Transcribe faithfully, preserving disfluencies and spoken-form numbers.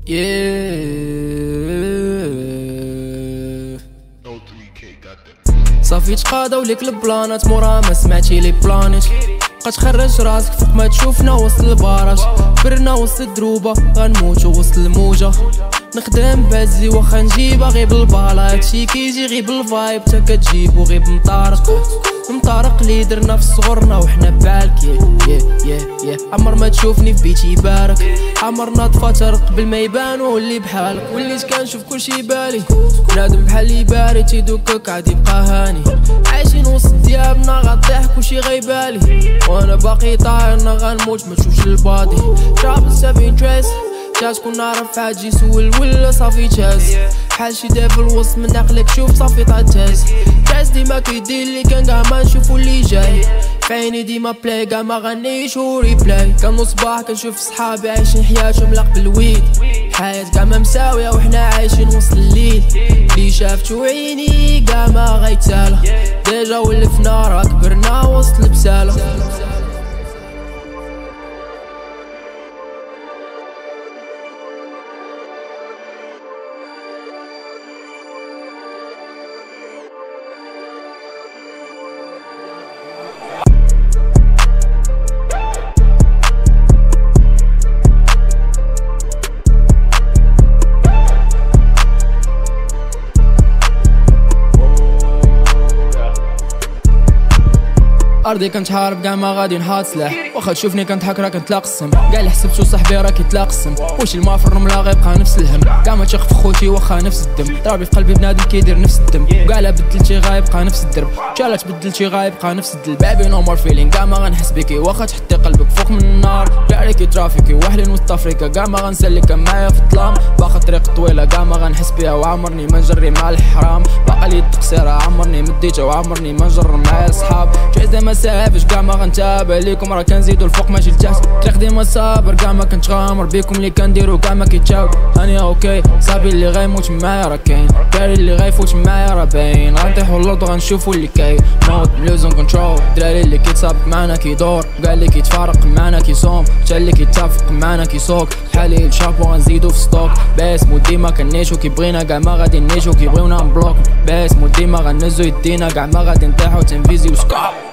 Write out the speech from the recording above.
صافي تقاضاو ليك البلانات مورا ما سمعتي لي بلانيت، بقى تخرج راسك فوق ما تشوفنا وسط البراج، كبرنا وسط الدروبة غنموتو وسط الموجة، نخدم بازي واخا نجيبها غير بالبالا، هادشي كيجي غير بالفايب تا كتجيبو غير بمطارق، مطارق لي درنا في صغرنا وحنا بالك يا يا يا يا عمر ما تشوفني في بيتي بارك، عمرنا تفاتر قبل ما يبان واللي بحالك، وليت كنشوف كلشي بالي بنادم بحال لي باري تيدوكك عاد يبقى هاني، عايشين وسط ديابنا غضحك وشي غيبالي، وانا باقي طايرنا غنموت ما تشوفش الباضي، شراب سابين تريس جات كون نعرف عاد جي سول ولا صافي تاز، بحال شي ديفل وسط من عقلك شوف صافي طاتاز، تاز ديما كيدير لي كان كاع ما نشوفو اللي جاي، فعيني ديما بلاي كاع ما غنعيش وريبلاي، كانو صباح كنشوف صحابي عايشين حياتهم لا قبل ويد، حياة كاع ما مساوية وحنا عايشين وسط الليل، اللي شافتو عيني كاع ما غيتسالى، ديجا ولفنا راه كبرنا وسط البسالة. ارضي كنتحارب كاع ما غادي نحط سلاح، واخا تشوفني كنضحك راه كنتلاقسم، كاع اللي حسبتو صاحبي راه كيتلاقسم، واش الماء في الرمله غيبقى نفس الهم، كاع ما تيخ في خوتي واخا نفس الدم، ضربي في قلبي بنادم كيدير نفس الدم، وكاع لا بدلتي غايبقى نفس الدرب، شالا تبدلتي غايبقى نفس الدل، بابي نو مور فيلين كاع ما غنحس بيكي، واخا تحطي قلبك فوق من النار، كاع عليكي ترافيكي واحلين وسط افريكا، كاع ما غنسالي كان معايا في الظلام، باقا طريق طويله كاع ما غنحس بيها، وعمرني ما نجري مع الحرام، باقا لي التقصيره عمرني مديتها، وعمرني ما نجر معايا صحاب، جايز ديما سافج كاع ما غنتابع ليكم راه كنزيدو الفوق ماشي لتحت، طريق ديما صابر كاع ما كنتغامر بيكم اللي كنديرو كاع ما كيتشاو، انا اوكي صاحبي اللي غيموت معايا راه كاين، كاري اللي غيفوت معايا راه باين، غنطيحو للارض غنشوفو اللي كاين، نوت لوزون كنترول، الدراري اللي كيتسابق معانا كيدور، كاع اللي كيتفارق معانا كيصوم، حتى اللي كيتفق معانا كيسوق، بحالي الشابو غنزيدو في ستوك، باس مو ديما كنعيشو كيبغينا كاع ما غادي نعيشو كيبغيونا نبلوك، باس مو ديما غنزو يدينا كاع ما غادي نطيحو تنفيزيو سكوب.